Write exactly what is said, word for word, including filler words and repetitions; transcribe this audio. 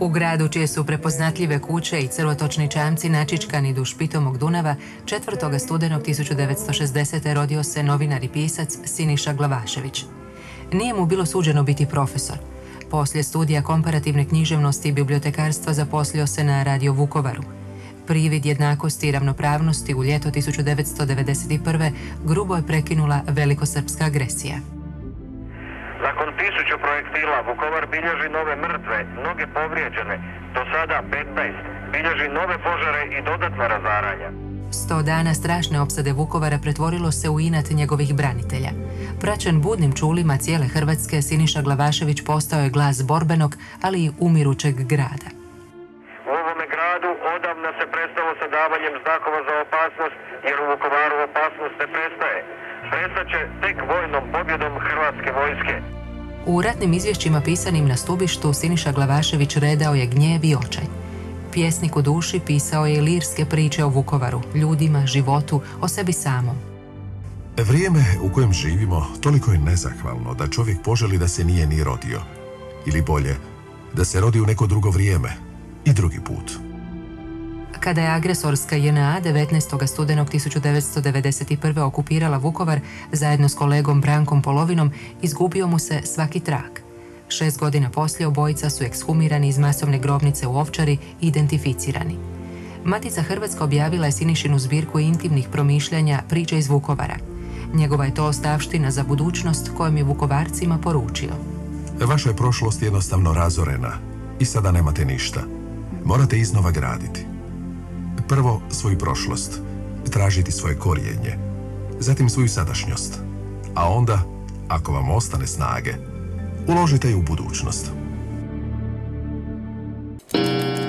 U gradu čije su prepoznatljive kuće i crvotočni čamci načičkani duž pitomog Dunava, četvrtog studenog tisuću devetsto šezdesete. rodio se novinar i pisac Siniša Glavašević. Nije mu bilo suđeno biti profesor. Poslije studija komparativne književnosti i bibliotekarstva zaposlio se na Radio Vukovaru. Privid jednakosti i ravnopravnosti u ljeto tisuću devetsto devedeset prve. grubo je prekinula velikosrpska agresija. Nakon tisuću projektila Vukovar bilježi nove mrtve, mnoge povrijeđene, do sada petnaest, bilježi nove požare i dodatna razaranja. Sto dana strašne opsade Vukovara pretvorilo se u inat njegovih branitelja. Praćen budnim čulima cijele Hrvatske, Siniša Glavašević postao je glas borbenog, ali i umirućeg grada. U ovome gradu odavna se prestalo sa davanjem znakova za opasnost, jer u Vukovaru opasnost ne prestaje. Prestaće tek vojnom pobjedom Hrvatske vojske. U ratnim izvješćima pisanim na stubištu Siniša Glavašević redao je gnjev i očaj. Pjesnik u duši pisao je lirske priče o Vukovaru, ljudima, životu, o sebi samom. Vrijeme u kojem živimo toliko je nezahvalno da čovjek poželi da se nije ni rodio. Ili bolje, da se rodi u neko drugo vrijeme i drugi put. Kada je agresorska J N A devetnaestog studenog tisuću devetsto devedeset prve. okupirala Vukovar, zajedno s kolegom Brankom Polovinom, izgubio mu se svaki trag. Šest godina poslije obojica su ekshumirani iz masovne grobnice u Ovčari i identificirani. Matica Hrvatska objavila je Sinišinu zbirku intimnih promišljanja Priče iz Vukovara. Njegova je to ostavština za budućnost kojom je Vukovarcima poručio. Vaša je prošlost jednostavno razorena i sada nemate ništa. Morate iznova graditi. Prvo svoju prošlost, tražiti svoje korijenje, zatim svoju sadašnjost, a onda, ako vam ostane snage, uložite ju u budućnost.